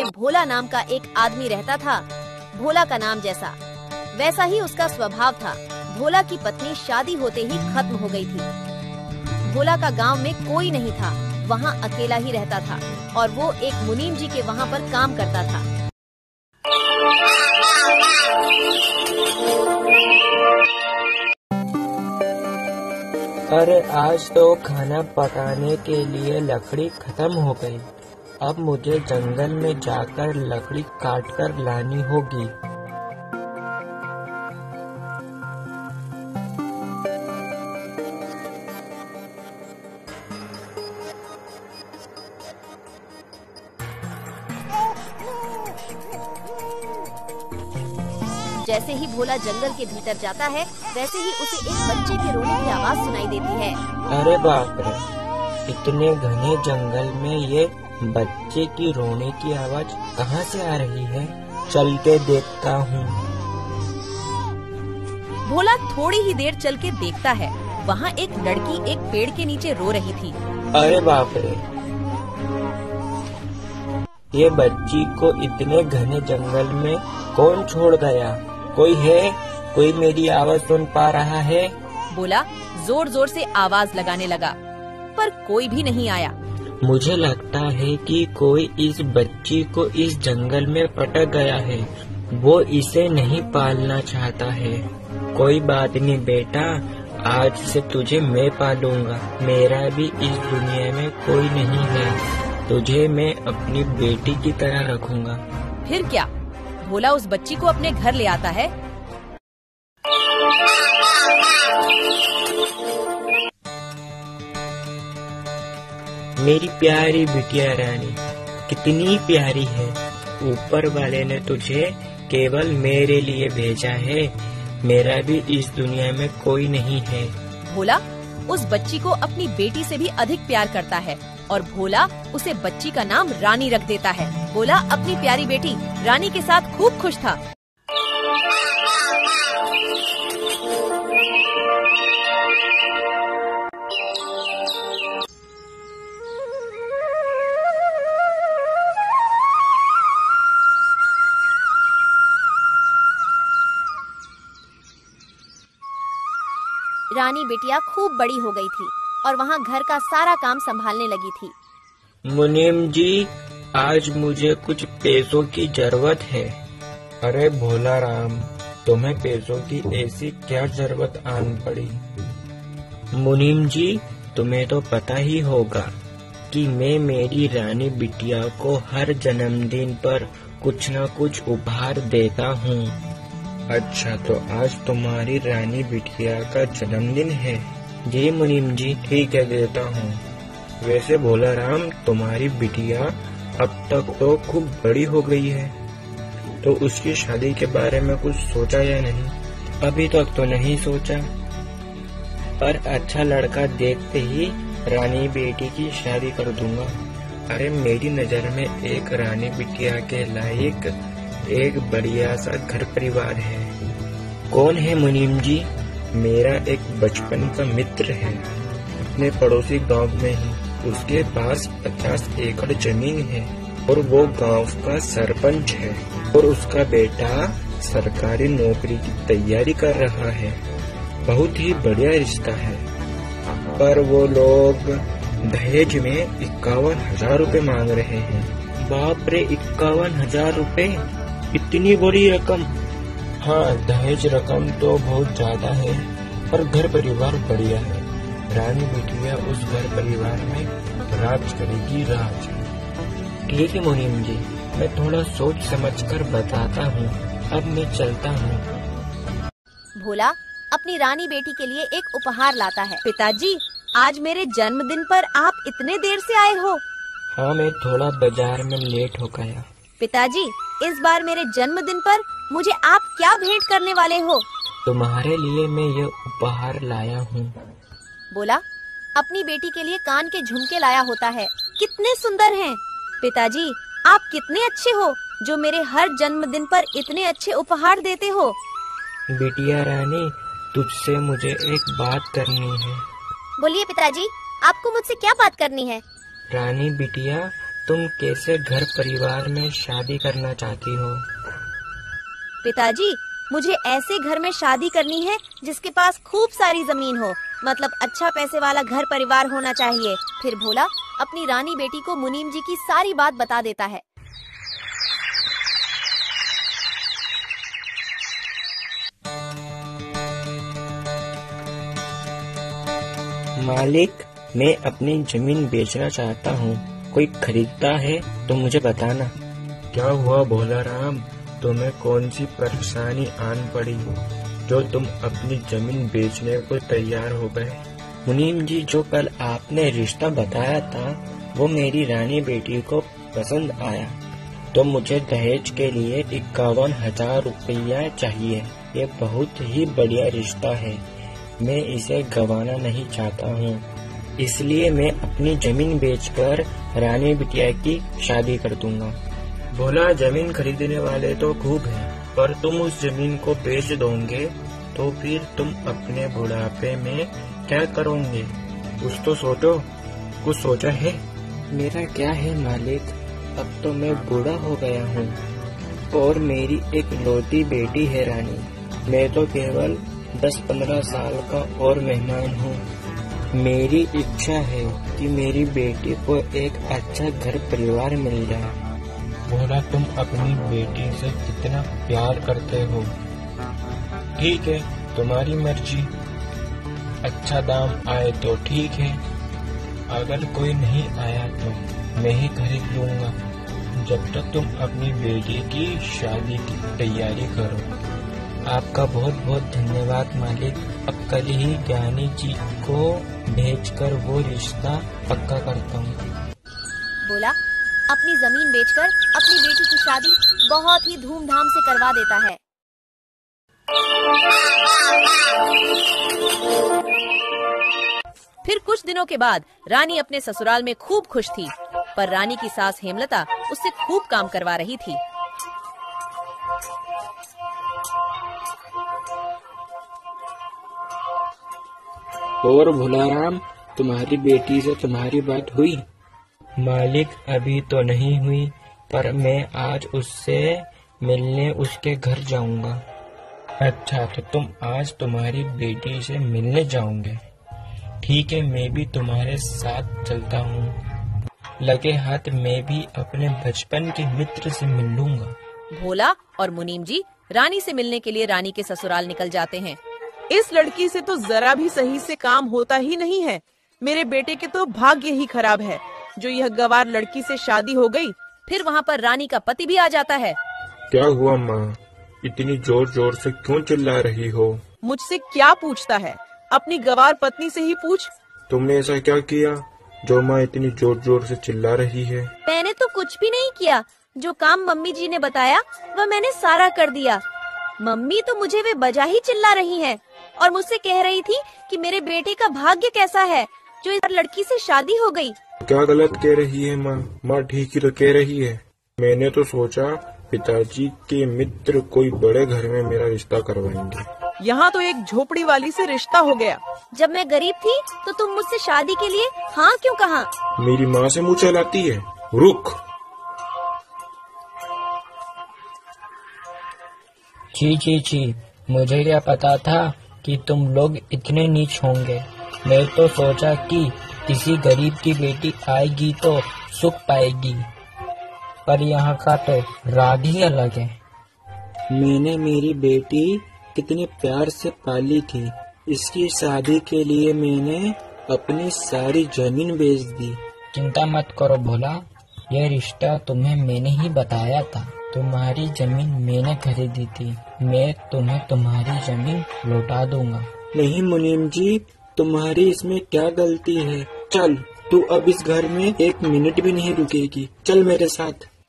भोला नाम का एक आदमी रहता था। भोला का नाम जैसा वैसा ही उसका स्वभाव था। भोला की पत्नी शादी होते ही खत्म हो गई थी। भोला का गांव में कोई नहीं था, वहाँ अकेला ही रहता था और वो एक मुनीम जी के वहाँ पर काम करता था। अरे आज तो खाना पकाने के लिए लकड़ी खत्म हो गई। अब मुझे जंगल में जाकर लकड़ी काट कर लानी होगी। जैसे ही भोला जंगल के भीतर जाता है, वैसे ही उसे एक बच्चे के रोने की आवाज सुनाई देती है। अरे बाप रे, इतने घने जंगल में ये बच्चे की रोने की आवाज कहाँ से आ रही है? चल के देखता हूँ। भोला थोड़ी ही देर चल के देखता है, वहाँ एक लड़की एक पेड़ के नीचे रो रही थी। अरे बाप रे, ये बच्ची को इतने घने जंगल में कौन छोड़ गया? कोई है? कोई मेरी आवाज सुन पा रहा है? भोला जोर जोर से आवाज लगाने लगा, पर कोई भी नहीं आया। मुझे लगता है कि कोई इस बच्ची को इस जंगल में पटक गया है। वो इसे नहीं पालना चाहता है। कोई बात नहीं बेटा, आज से तुझे मैं पालूंगा। मेरा भी इस दुनिया में कोई नहीं है। तुझे मैं अपनी बेटी की तरह रखूंगा। फिर क्या? भोला उस बच्ची को अपने घर ले आता है। मेरी प्यारी बिटिया रानी, कितनी प्यारी है। ऊपर वाले ने तुझे केवल मेरे लिए भेजा है। मेरा भी इस दुनिया में कोई नहीं है। भोला उस बच्ची को अपनी बेटी से भी अधिक प्यार करता है और भोला उसे बच्ची का नाम रानी रख देता है। भोला अपनी प्यारी बेटी रानी के साथ खूब खुश था। रानी बिटिया खूब बड़ी हो गई थी और वहाँ घर का सारा काम संभालने लगी थी। मुनीम जी, आज मुझे कुछ पैसों की जरूरत है। अरे भोला राम, तुम्हें पैसों की ऐसी क्या जरूरत आन पड़ी? मुनीम जी, तुम्हें तो पता ही होगा कि मैं मेरी रानी बिटिया को हर जन्मदिन पर कुछ न कुछ उपहार देता हूँ। अच्छा, तो आज तुम्हारी रानी बिटिया का जन्मदिन है? जी मुनीम जी, ठीक है, देता हूँ। वैसे भोला राम, तुम्हारी बिटिया अब तक तो खूब बड़ी हो गई है, तो उसकी शादी के बारे में कुछ सोचा या नहीं? अभी तक तो नहीं सोचा, पर अच्छा लड़का देखते ही रानी बेटी की शादी कर दूंगा। अरे मेरी नजर में एक रानी बिटिया के लायक एक बढ़िया सा घर परिवार है। कौन है मुनीम जी? मेरा एक बचपन का मित्र है, अपने पड़ोसी गांव में ही। उसके पास 50 एकड़ जमीन है और वो गांव का सरपंच है और उसका बेटा सरकारी नौकरी की तैयारी कर रहा है। बहुत ही बढ़िया रिश्ता है, पर वो लोग दहेज में 51,000 रुपए मांग रहे हैं। बाप रे, 51,000 रुपए, इतनी बड़ी रकम? हाँ, दहेज रकम तो बहुत ज्यादा है, पर घर परिवार बढ़िया है। रानी बिटिया उस घर परिवार में राज करेगी, राज। ठीक है मुनीम जी, मैं थोड़ा सोच समझकर बताता हूँ। अब मैं चलता हूँ। भोला अपनी रानी बेटी के लिए एक उपहार लाता है। पिताजी, आज मेरे जन्मदिन पर आप इतने देर से आए हो? हाँ, मैं थोड़ा बाजार में लेट हो गया। पिताजी, इस बार मेरे जन्मदिन पर मुझे आप क्या भेंट करने वाले हो? तुम्हारे लिए मैं ये उपहार लाया हूँ। बोला अपनी बेटी के लिए कान के झुमके लाया होता है, कितने सुंदर हैं। पिताजी, आप कितने अच्छे हो जो मेरे हर जन्मदिन पर इतने अच्छे उपहार देते हो। बिटिया रानी, तुझसे मुझे एक बात करनी है। बोलिए पिताजी, आपको मुझसे क्या बात करनी है? रानी बिटिया, तुम कैसे घर परिवार में शादी करना चाहती हो? पिताजी, मुझे ऐसे घर में शादी करनी है जिसके पास खूब सारी जमीन हो, मतलब अच्छा पैसे वाला घर परिवार होना चाहिए। फिर भोला अपनी रानी बेटी को मुनीम जी की सारी बात बता देता है। मालिक, मैं अपनी जमीन बेचना चाहता हूँ, कोई खरीदता है तो मुझे बताना। क्या हुआ भोला राम, तुम्हें कौन सी परेशानी आन पड़ी जो तुम अपनी जमीन बेचने को तैयार हो गए? मुनीम जी, जो कल आपने रिश्ता बताया था वो मेरी रानी बेटी को पसंद आया, तो मुझे दहेज के लिए 51,000 रुपया चाहिए। ये बहुत ही बढ़िया रिश्ता है, मैं इसे गंवाना नहीं चाहता हूँ, इसलिए मैं अपनी जमीन बेचकर रानी बिटिया की शादी कर दूंगा। भोला, जमीन खरीदने वाले तो खूब हैं, पर तुम उस जमीन को बेच दोगे तो फिर तुम अपने बुढ़ापे में क्या करोगे? कुछ तो सोचो, कुछ सोचा है? मेरा क्या है मालिक, अब तो मैं बूढ़ा हो गया हूँ और मेरी एक लौती बेटी है रानी। मैं तो केवल 10-15 साल का और मेहमान हूँ। मेरी इच्छा है कि मेरी बेटी को एक अच्छा घर परिवार मिल जाए। भोला, तुम अपनी बेटी से कितना प्यार करते हो। ठीक है, तुम्हारी मर्जी, अच्छा दाम आए तो ठीक है, अगर कोई नहीं आया तो मैं ही खरीद लूंगा, जब तक तुम अपनी बेटी की शादी की तैयारी करो। आपका बहुत बहुत धन्यवाद मालिक, अब कल ही ज्ञानी जी को भेजकर वो रिश्ता पक्का करता हूँ। बोला अपनी जमीन बेचकर अपनी बेटी की शादी बहुत ही धूमधाम से करवा देता है। फिर कुछ दिनों के बाद रानी अपने ससुराल में खूब खुश थी, पर रानी की सास हेमलता उससे खूब काम करवा रही थी। और भोलाराम, तुम्हारी बेटी से तुम्हारी बात हुई? मालिक, अभी तो नहीं हुई, पर मैं आज उससे मिलने उसके घर जाऊंगा। अच्छा, तो तुम आज तुम्हारी बेटी से मिलने जाओगे? ठीक है, मैं भी तुम्हारे साथ चलता हूँ। लगे हाथ मैं भी अपने बचपन के मित्र से मिल लूंगा। भोला और मुनीम जी रानी से मिलने के लिए रानी के ससुराल निकल जाते हैं। इस लड़की से तो जरा भी सही से काम होता ही नहीं है। मेरे बेटे के तो भाग्य ही खराब है जो यह गवार लड़की से शादी हो गई। फिर वहाँ पर रानी का पति भी आ जाता है। क्या हुआ माँ, इतनी जोर जोर से क्यों चिल्ला रही हो? मुझसे क्या पूछता है, अपनी गवार पत्नी से ही पूछ। तुमने ऐसा क्या किया जो माँ इतनी जोर जोर से चिल्ला रही है? मैंने तो कुछ भी नहीं किया, जो काम मम्मी जी ने बताया वह मैंने सारा कर दिया। मम्मी तो मुझे वे बजा ही चिल्ला रही हैं और मुझसे कह रही थी कि मेरे बेटे का भाग्य कैसा है जो इस लड़की से शादी हो गई। क्या गलत कह रही है माँ? माँ ठीक ही तो कह रही है। मैंने तो सोचा पिताजी के मित्र कोई बड़े घर में मेरा रिश्ता करवाएंगे। यहाँ तो एक झोपड़ी वाली से रिश्ता हो गया। जब मैं गरीब थी तो तुम मुझसे शादी के लिए हाँ क्यों कहा? मेरी माँ से मुँह चलाती है, रुक। जी, मुझे क्या पता था कि तुम लोग इतने नीच होंगे। मैं तो सोचा कि किसी गरीब की बेटी आएगी तो सुख पाएगी, पर यहाँ का तो राग ही अलग है। मैंने मेरी बेटी कितने प्यार से पाली थी, इसकी शादी के लिए मैंने अपनी सारी जमीन बेच दी। चिंता मत करो भोला, यह रिश्ता तुम्हें मैंने ही बताया था। तुम्हारी जमीन मैंने खरीदी थी, मैं तुम्हें तुम्हारी जमीन लौटा दूंगा। नहीं मुनीम जी, तुम्हारी इसमें क्या गलती है? चल, तू अब इस घर में 1 मिनट भी नहीं रुकेगी, चल मेरे साथ।